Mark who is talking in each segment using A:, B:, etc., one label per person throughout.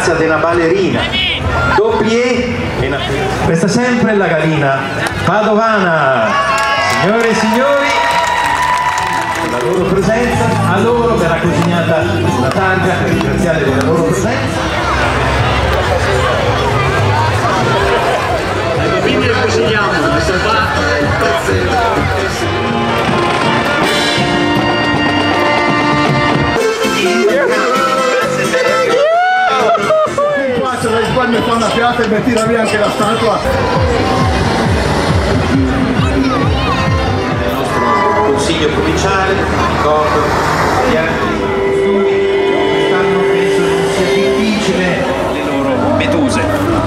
A: casa della ballerina Doppie. Questa sempre è la galina padovana. Signore e signori, la loro presenza, a loro verrà consegnata una targa per ringraziare della loro presenza.
B: Ai bambini le consegniamo, questo qua è
C: qua se la risparmio fa una piazza e mi tira via anche la statua.
A: Il nostro consiglio provinciale, d'accordo, gli altri quest'anno penso non sia difficile le loro meduse.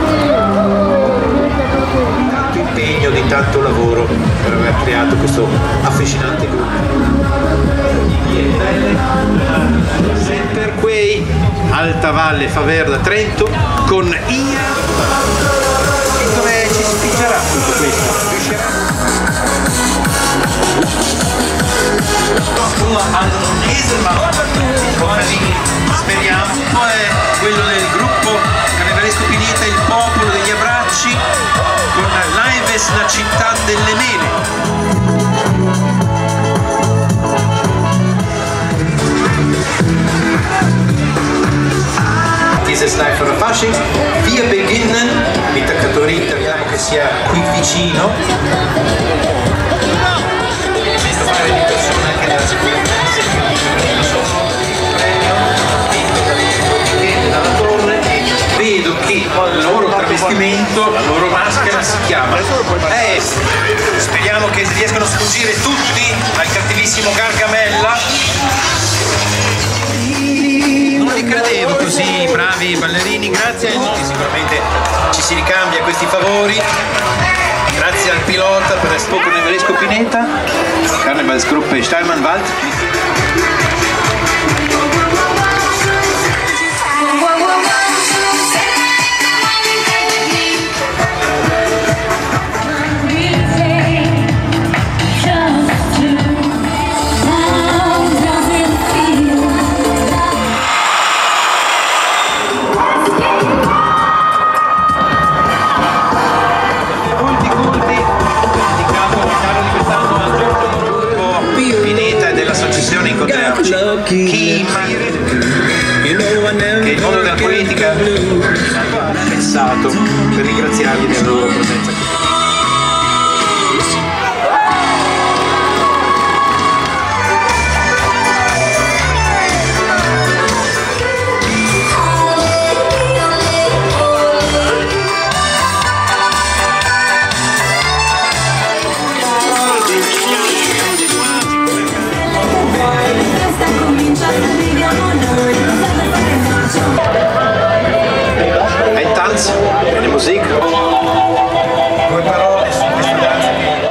A: Tanto impegno, di tanto lavoro per aver creato questo affascinante gruppo. Center Quay, Alta Valle Faverda Trento, con Ia. Dove ci spingerà tutto questo? Riuscirà? Speriamo. È quello del gruppo Carnevalesco Pineta, il popolo degli abbracci, con Lives, la città delle mele. Dieses Live von der Fasching. Wir beginnen mit der Kathorie, speriamo che sia qui vicino. Questo fare di persone anche della sicurezza, dalla torre, vedo che il loro travestimento, la loro maschera si chiama. Speriamo che riescano a sfuggire tutti al cattivissimo Gargamella. Non li credevo così bravi ballerini, grazie a noi sicuramente ci si ricambia questi favori. Grazie al pilota per l'Expo Carnevalesco Pineta, Karnevalsgruppe Steirmann-Wald. Kim, che il mondo della politica ha pensato per ringraziarli della loro presenza qui. Ein Tanz, eine Musik, due parole su questa danza che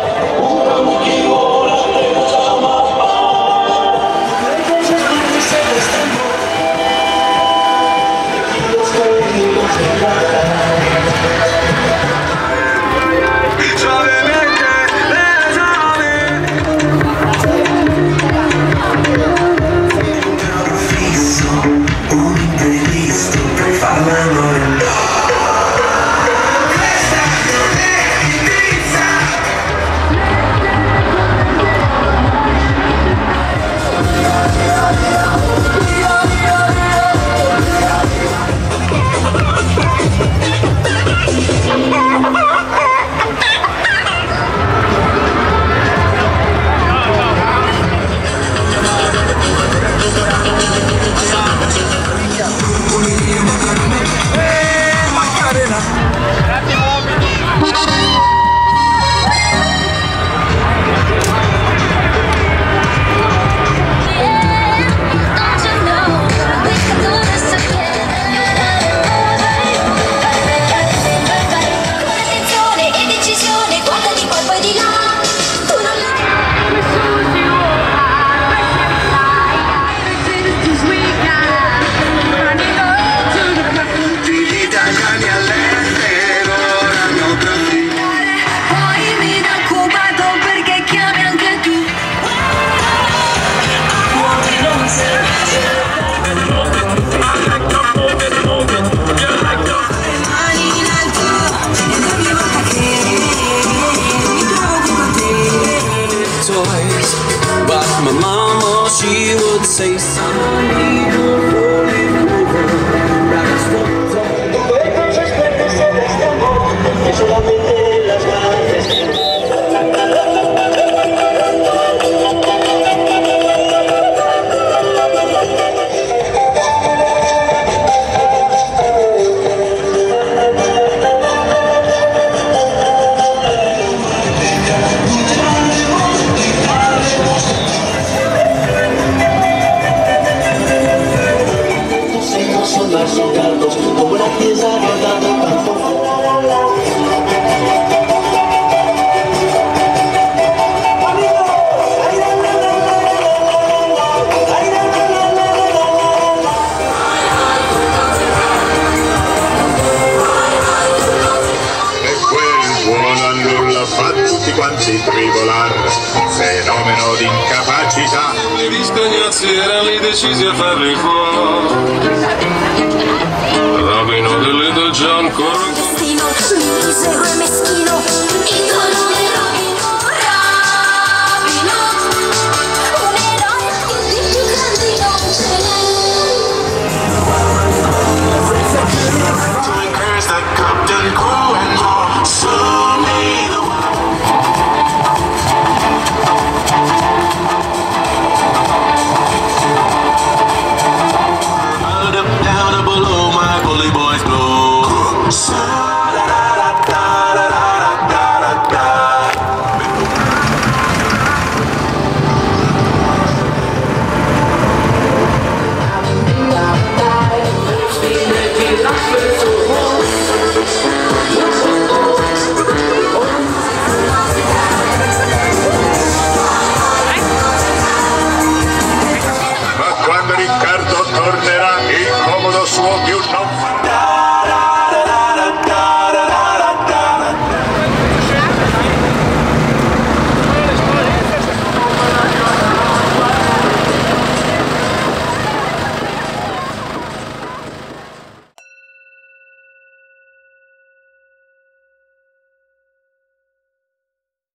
D: farti tribolar, fenomeno di incapacità.
E: Gli scagnazzi erano lì decisi a farli fuori. Rapino delle già ancora.
F: Destino misero e meschino,